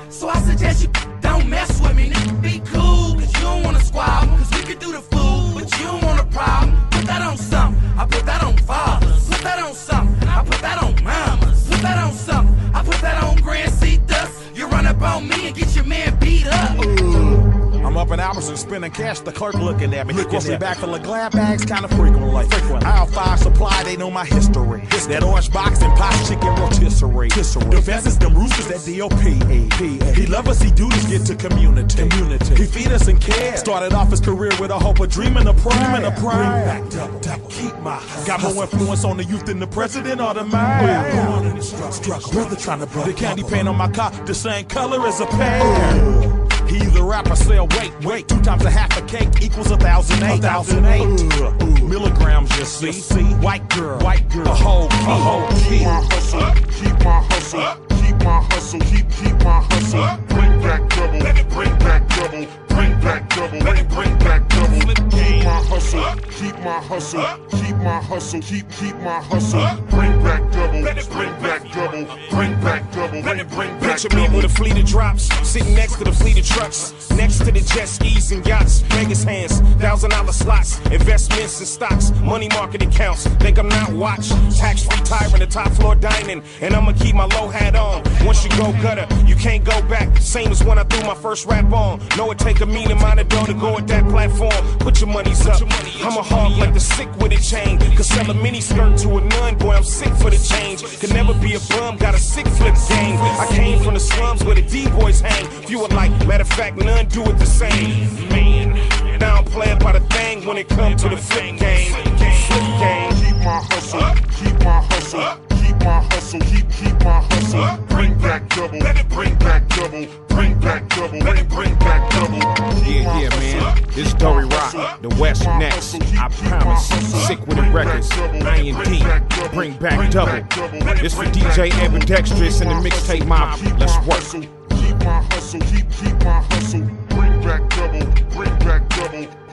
So I suggest you don't mess with me, nigga. Be cool, cause you don't wanna squabble. Cause we can do the fool, but you don't want a problem. Put that on something, I put that on fathers. Put that on something, I put that on mamas. Put that on something, I put that on Grand C dust. You run up on me and get your man beat up. I'm up in Albertson spending cash, the clerk looking at me. Grocery bag full of glad bags, kinda frequently. Aisle 5 supply, they know my history. That orange box and pop chicken rotisserie. The fences, them roosters, that DOP. He love us, he do this, get to community. He feed us and care. Started off his career with a hope of dreaming of pride. Bring back double, keep my hustle. Got more influence on the youth than the president or the man. Struggle, brother trying to buck. The candy paint on my car, the same color as a pear. He the rapper sell weight. 2 times a half a cake equals 1,008. 1,008 milligrams, you see. White girl, a whole key. Keep my hustle, keep my hustle, keep my hustle. Bring back double, let it bring back double. Bring back double, let it bring back double. Keep my hustle, keep my hustle, keep my hustle, keep my hustle. Bring back double, let it bring back double. Bring back double, let it bring back double. Picture me with a fleet of drops, sitting next to the fleet of trucks, next to the jet skis and yachts, Vegas hands, $1,000 slots, investments and stocks, money market accounts. Think I'm not watched, tax-free tyrant, the top floor dining, and I'ma keep my low hat on. Once you go gutter, you can't go back. Same as when I threw my first rap on. Know it take a mean amount of dough to go at that platform. Put your monies up. I'm a hog like the sick with a chain. Could sell a mini skirt to a nun, boy, I'm sick for the change. Could never be a bum, got a sick flip game. I came from the slums where the D-boys hang. Few alike, matter of fact, none do it the same. Man, now I'm playing by the thing when it comes to the flip game. Flip game. Keep my hustle, keep my hustle. Keep my hustle, keep my hustle. Bring back double, let it bring back double. Bring back double, let it bring back double. Yeah, man. This Dory Rock, the West next. I promise. Sick with the records. I&D. Bring back double. This for DJ Ambidextrous and the mixtape mob. Let's work. Keep my hustle, keep my hustle. Bring back double, bring back double.